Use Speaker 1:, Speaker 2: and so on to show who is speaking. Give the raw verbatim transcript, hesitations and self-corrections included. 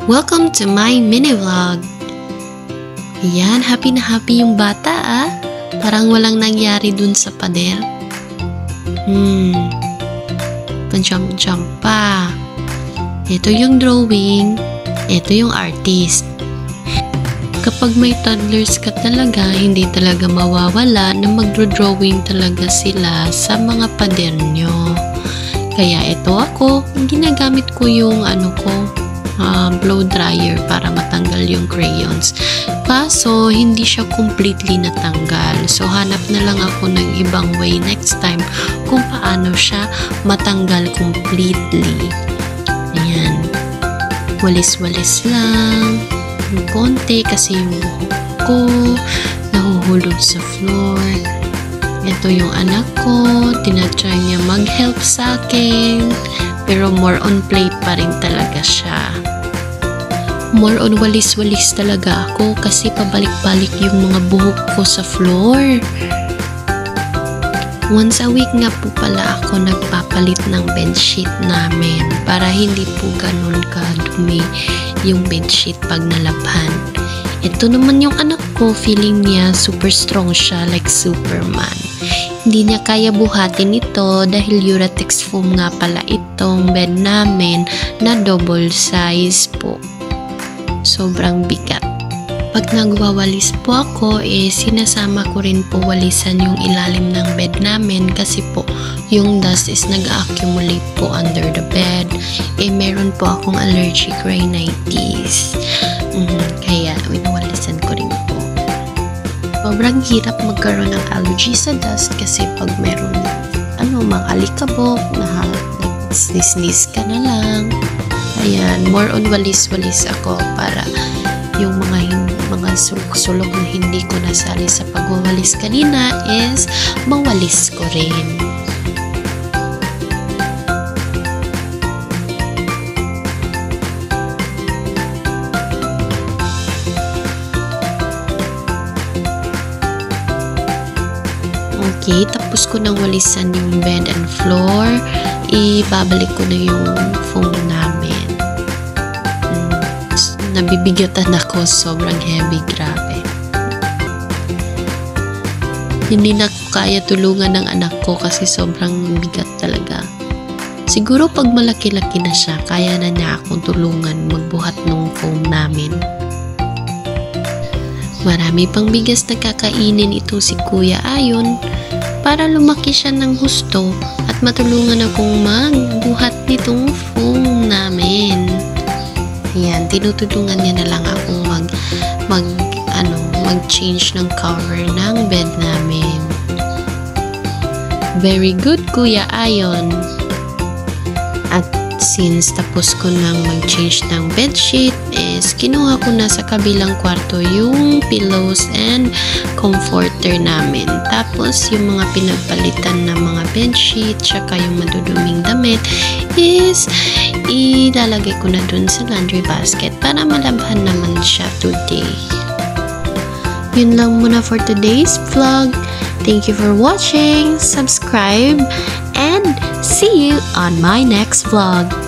Speaker 1: Welcome to my mini vlog. Ayan, happy na happy yung bata ah. Parang walang nangyari dun sa pader. Hmm. Pan-jump-jump pa. Ito yung drawing. Ito yung artist. Kapag may toddlers ka talaga, hindi talaga mawawala na magdro-drawing talaga sila sa mga pader nyo. Kaya ito ako, ginagamit ko yung ano ko, Uh, blow dryer para matanggal yung crayons. Kaso, hindi siya completely natanggal. So, hanap na lang ako ng ibang way next time kung paano siya matanggal completely. Ayan. Walis-walis lang. Yung konti kasi yung buhok ko nahuhulog sa floor. Ito yung anak ko. Tinatry niya mag-help sa akin. Pero more on play pa rin talaga siya. More on walis-walis talaga ako kasi pabalik-balik yung mga buhok ko sa floor. Once a week nga po pala ako nagpapalit ng bedsheet namin para hindi po ganun kadumi yung bedsheet pag nalabhan. Ito naman yung anak ko, feeling niya super strong siya like Superman. Hindi niya kaya buhatin ito dahil Uratex foam nga pala itong bed namin na double size po. Sobrang bigat. Pag nagwawalis po ako, eh sinasama ko rin po walisan yung ilalim ng bed namin kasi po yung dust is nag-accumulate po under the bed. Eh meron po akong allergic rhinitis. Mm, kaya winawalisan ko rin po. Sobrang hirap magkaroon ng allergy sa dust kasi pag meron ano, mga alikabok na snis-snis ka na lang. Ayan, more on walis-walis ako para yung mga mga sulok-sulok na hindi ko nasali sa pagwawalis kanina is mawalis ko rin. Okay, tapos ko nang walisan yung bed and floor. Ibabalik ko na yung foam namin. Hmm, nabibigatan ako. Sobrang heavy. Grabe. Hindi na ko kaya tulungan ng anak ko kasi sobrang bigat talaga. Siguro pag malaki-laki na siya, kaya na niya akong tulungan magbuhat ng foam namin. Marami pang bigas na kakainin ito si Kuya Ayon para lumaki siya ng husto at matulungan akong magbuhat nitong foam namin. Ayan, tinutulungan niya na lang akong mag, mag, ano, mag-change ng cover ng bed namin. Very good, Kuya Ayon. At since tapos ko nang mag-change ng bedsheet, is kinuha ko na sa kabilang kwarto yung pillows and comforter namin. Tapos, yung mga pinagpalitan ng mga bedsheet, tsaka yung maduduming damit, is ilalagay ko na dun sa laundry basket para malabhan naman siya today. Yun lang muna for today's vlog. Thank you for watching, subscribe, and see you on my next vlog.